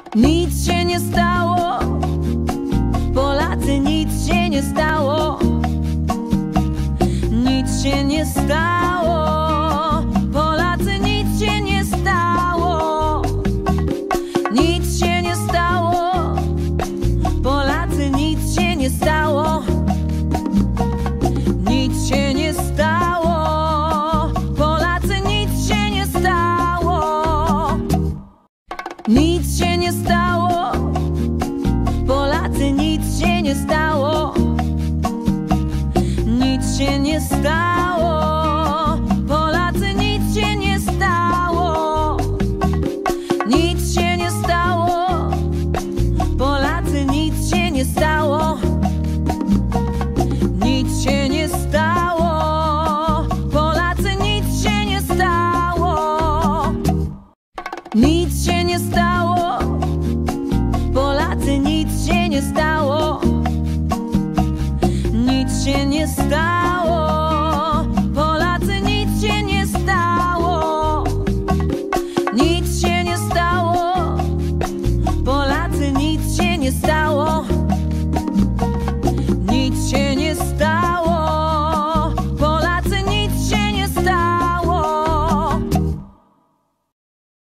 Nic się nie stało, Polacy, nic się nie stało. Nic się nie stało, Polacy, nic się nie stało. Nic się nie stało, Polacy, nic się nie stało. Nic się nie stało, Polacy, nic się nie stało. Nic się nie stało, Polacy, nic się nie stało. Nic się nie stało, Polacy, nic się nie stało. Nic się nie stało, Polacy, nic się nie stało. Nic się nie stało, Polacy, nic się nie stało. Nic się nie stało, Polacy, nic się nie stało. Nic się nie stało.